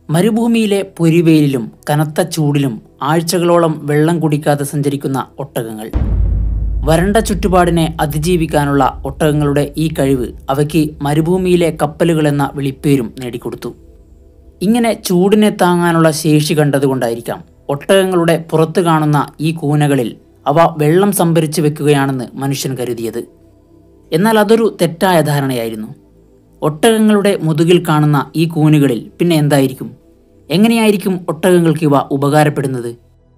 മരുഭൂമിയിലെ പൊരിവെയിലും കനത്ത ചൂടിലും ആഴ്ചകളോളം വെള്ളം കുടിക്കാതെ സഞ്ചരിക്കുന്ന ഒട്ടകങ്ങൾ. വരണ്ട ചുറ്റുപാടിനെ അതിജീവിക്കാനുള്ള ഒട്ടകങ്ങളുടെ ഈ കഴിവ് അവയ്ക്ക് മരുഭൂമിയിലെ കപ്പലുകളെന്ന വിളിപ്പേരും നേടിക്കൊടുത്തു. ഇങ്ങനെ ചൂടിനെ താങ്ങാനുള്ള ശേഷി കണ്ടതുകൊണ്ടായിരിക്കാം ഒട്ടകങ്ങളുടെ പുറത്തു കാണുന്ന ഈ കൂനകളിൽ അവ വെള്ളം സംഭരിച്ചു വെക്കുകയാണെന്ന് മനുഷ്യൻ കരുതിയത്. എന്നാൽ അതൊരു തെറ്റായ ധാരണയായിരുന്നു. ഒട്ടകങ്ങളുടെ മുതുകിൽ കാണുന്ന ഈ കൂനുകളിൽ പിന്നെ എന്തായിരിക്കും? എങ്ങനെയായിരിക്കും ഒട്ടകങ്ങൾക്ക് ഇവ ഉപകാരപ്പെടുന്നത്?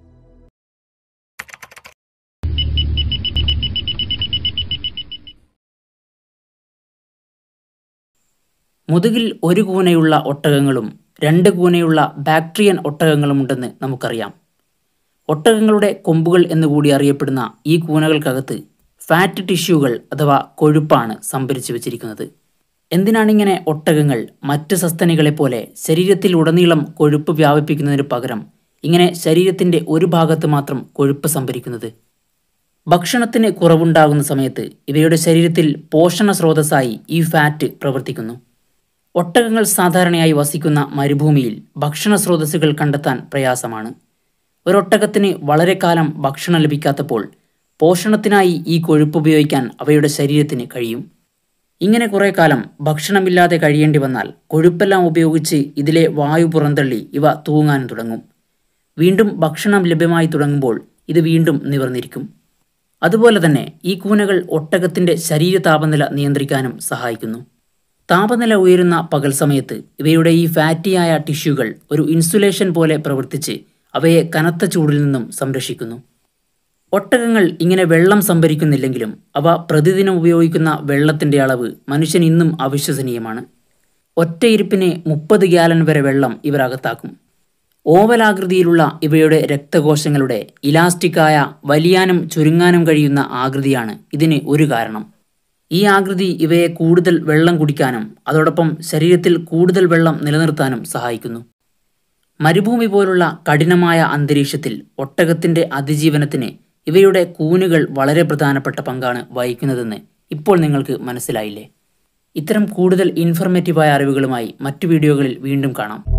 മുതുകിൽ ഒരു കൂനയുള്ള ഒട്ടകങ്ങളും 2 കൂനയുള്ള ബാക്ട്രിയൻ ഒട്ടകങ്ങളുമുണ്ടെന്ന് നമുക്കറിയാം. ഒട്ടകങ്ങളുടെ കൊമ്പുകൾ എന്നുകൂടി അറിയപ്പെടുന്ന ഈ കൂനകൾക്കകത്ത് ഫാറ്റ് ടിഷ്യൂകൾ അഥവാ കൊഴുപ്പാണ് സംഭരിച്ചു വച്ചിരിക്കുന്നത്. എന്തിനാണിങ്ങനെ ഒട്ടകങ്ങൾ മറ്റ് സസ്തനികളെ പോലെ ശരീരത്തിൽ ഉടനീളം കൊഴുപ്പ് വ്യാപിപ്പിക്കുന്നതിന് പകരം ഇങ്ങനെ ശരീരത്തിൻ്റെ ഒരു ഭാഗത്ത് മാത്രം കൊഴുപ്പ് സംഭരിക്കുന്നത്? ഭക്ഷണത്തിന് കുറവുണ്ടാകുന്ന സമയത്ത് ഇവയുടെ ശരീരത്തിൽ പോഷണ സ്രോതസ്സായി ഈ ഫാറ്റ് പ്രവർത്തിക്കുന്നു. ഒട്ടകങ്ങൾ സാധാരണയായി വസിക്കുന്ന മരുഭൂമിയിൽ ഭക്ഷണ സ്രോതസ്സുകൾ കണ്ടെത്താൻ പ്രയാസമാണ്. ഒരൊട്ടകത്തിന് വളരെ കാലം ഭക്ഷണം ലഭിക്കാത്തപ്പോൾ പോഷണത്തിനായി ഈ കൊഴുപ്പ് ഉപയോഗിക്കാൻ അവയുടെ ശരീരത്തിന് കഴിയും. ഇങ്ങനെ കുറേ കാലം ഭക്ഷണമില്ലാതെ കഴിയേണ്ടി വന്നാൽ കൊഴുപ്പെല്ലാം ഉപയോഗിച്ച് ഇതിലെ വായു പുറന്തള്ളി ഇവ തൂങ്ങാൻ തുടങ്ങും. വീണ്ടും ഭക്ഷണം ലഭ്യമായി തുടങ്ങുമ്പോൾ ഇത് വീണ്ടും നിവർന്നിരിക്കും. അതുപോലെ തന്നെ ഈ കൂനകൾ ഒട്ടകത്തിൻ്റെ ശരീര താപനില നിയന്ത്രിക്കാനും സഹായിക്കുന്നു. താപനില ഉയരുന്ന പകൽ സമയത്ത് ഇവയുടെ ഈ ഫാറ്റിയായ ടിഷ്യൂകൾ ഒരു ഇൻസുലേഷൻ പോലെ പ്രവർത്തിച്ച് അവയെ കനത്ത ചൂടിൽ നിന്നും സംരക്ഷിക്കുന്നു. ഒട്ടകങ്ങൾ ഇങ്ങനെ വെള്ളം സംഭരിക്കുന്നില്ലെങ്കിലും അവ പ്രതിദിനം ഉപയോഗിക്കുന്ന വെള്ളത്തിൻ്റെ അളവ് മനുഷ്യൻ ഇന്നും അവിശ്വസനീയമാണ്. ഒറ്റയിരുപ്പിന് 30 ഗാലൻ വരെ വെള്ളം ഇവർ അകത്താക്കും. ഓവലാകൃതിയിലുള്ള ഇവയുടെ രക്തകോശങ്ങളുടെ ഇലാസ്റ്റിക്കായ വലിയാനും ചുരുങ്ങാനും കഴിയുന്ന ആകൃതിയാണ് ഇതിന് ഒരു കാരണം. ഈ ആകൃതി ഇവയെ കൂടുതൽ വെള്ളം കുടിക്കാനും അതോടൊപ്പം ശരീരത്തിൽ കൂടുതൽ വെള്ളം നിലനിർത്താനും സഹായിക്കുന്നു. മരുഭൂമി പോലുള്ള കഠിനമായ അന്തരീക്ഷത്തിൽ ഒട്ടകത്തിൻ്റെ അതിജീവനത്തിന് ഇവയുടെ കൂനുകൾ വളരെ പ്രധാനപ്പെട്ട പങ്കാണ് വഹിക്കുന്നതെന്ന് ഇപ്പോൾ നിങ്ങൾക്ക് മനസ്സിലായില്ലേ? ഇത്തരം കൂടുതൽ ഇൻഫർമേറ്റീവായ അറിവുകളുമായി മറ്റു വീഡിയോകളിൽ വീണ്ടും കാണാം.